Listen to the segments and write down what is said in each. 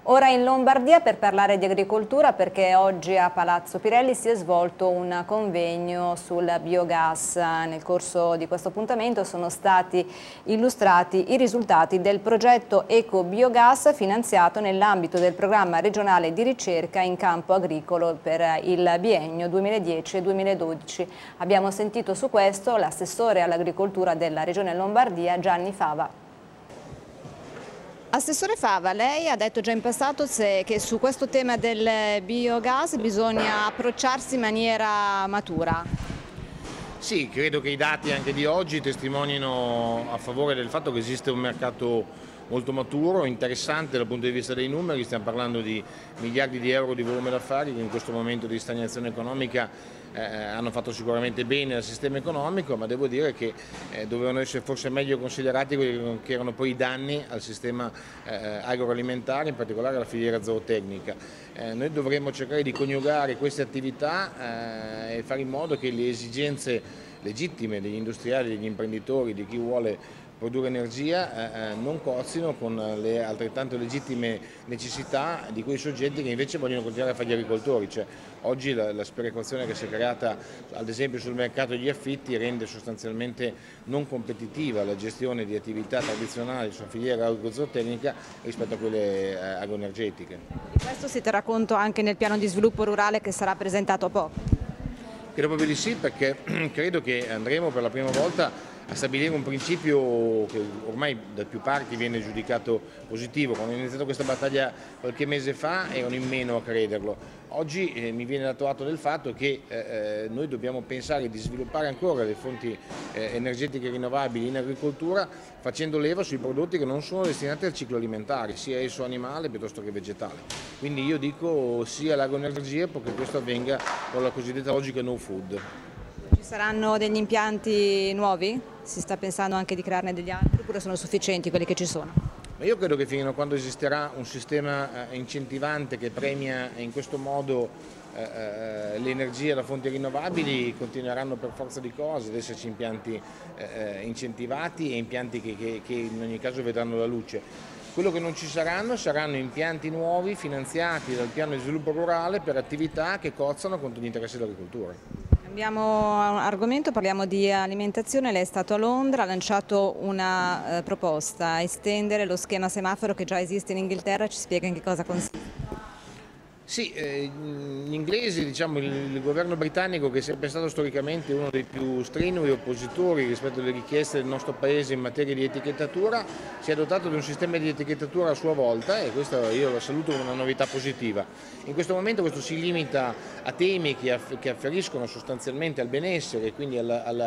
Ora in Lombardia per parlare di agricoltura, perché oggi a Palazzo Pirelli si è svolto un convegno sul biogas. Nel corso di questo appuntamento sono stati illustrati i risultati del progetto Eco Biogas finanziato nell'ambito del programma regionale di ricerca in campo agricolo per il biennio 2010-2012. Abbiamo sentito su questo l'assessore all'agricoltura della Regione Lombardia, Gianni Fava. Assessore Fava, lei ha detto già in passato che su questo tema del biogas bisogna approcciarsi in maniera matura. Sì, credo che i dati anche di oggi testimonino a favore del fatto che esiste un mercato molto maturo, interessante dal punto di vista dei numeri. Stiamo parlando di miliardi di euro di volume d'affari che in questo momento di stagnazione economica hanno fatto sicuramente bene al sistema economico, ma devo dire che dovevano essere forse meglio considerati quelli che erano poi i danni al sistema agroalimentare, in particolare alla filiera zootecnica. Noi dovremmo cercare di coniugare queste attività e fare in modo che le esigenze legittime degli industriali, degli imprenditori, di chi vuole produrre energia non cozzino con le altrettanto legittime necessità di quei soggetti che invece vogliono continuare a fare gli agricoltori. Cioè, oggi la sperequazione che si è creata ad esempio sul mercato degli affitti rende sostanzialmente non competitiva la gestione di attività tradizionali sulla filiera agrozootecnica rispetto a quelle agroenergetiche. Di questo si terrà conto anche nel piano di sviluppo rurale che sarà presentato a poco? Credo proprio di sì, perché credo che andremo per la prima volta a stabilire un principio che ormai da più parti viene giudicato positivo. Quando ho iniziato questa battaglia qualche mese fa erano in meno a crederlo. Oggi mi viene dato atto del fatto che noi dobbiamo pensare di sviluppare ancora le fonti energetiche rinnovabili in agricoltura, facendo leva sui prodotti che non sono destinati al ciclo alimentare, sia esso animale piuttosto che vegetale. Quindi io dico sì all'agroenergia perché questo avvenga con la cosiddetta logica no food. Ci saranno degli impianti nuovi? Si sta pensando anche di crearne degli altri oppure sono sufficienti quelli che ci sono? Ma io credo che fino a quando esisterà un sistema incentivante che premia in questo modo le energie da fonti rinnovabili, continueranno per forza di cose ad esserci impianti incentivati e impianti che in ogni caso vedranno la luce. Quello che non ci saranno impianti nuovi finanziati dal piano di sviluppo rurale per attività che cozzano contro gli interessi dell'agricoltura. Cambiamo argomento, parliamo di alimentazione. Lei è stato a Londra, ha lanciato una proposta, estendere lo schema semaforo che già esiste in Inghilterra, ci spiega in che cosa consiste? Sì, gli inglesi, diciamo il governo britannico, che è sempre stato storicamente uno dei più strenui oppositori rispetto alle richieste del nostro paese in materia di etichettatura, si è dotato di un sistema di etichettatura a sua volta e questo io lo saluto come una novità positiva. In questo momento questo si limita a temi che afferiscono sostanzialmente al benessere e quindi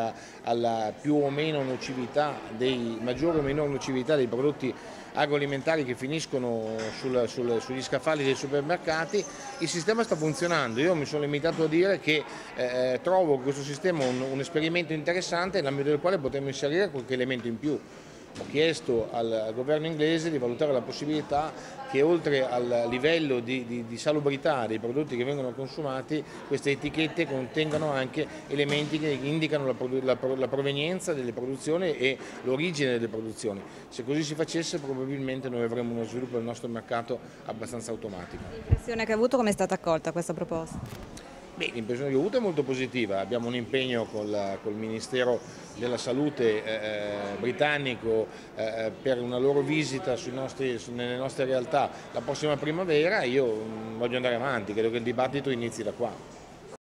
alla più o meno nocività, maggiore o minore nocività dei prodotti agroalimentari che finiscono sugli scaffali dei supermercati. Il sistema sta funzionando, io mi sono limitato a dire che trovo questo sistema un esperimento interessante nell'ambito del quale potremmo inserire qualche elemento in più. Ho chiesto al governo inglese di valutare la possibilità che oltre al livello di salubrità dei prodotti che vengono consumati, queste etichette contengano anche elementi che indicano la provenienza delle produzioni e l'origine delle produzioni. Se così si facesse probabilmente noi avremmo uno sviluppo del nostro mercato abbastanza automatico. L'impressione che ha avuto, come è stata accolta questa proposta? Beh, l'impressione che ho avuto è molto positiva, abbiamo un impegno col Ministero della Salute britannico per una loro visita nelle nostre realtà la prossima primavera. Io voglio andare avanti, credo che il dibattito inizi da qua.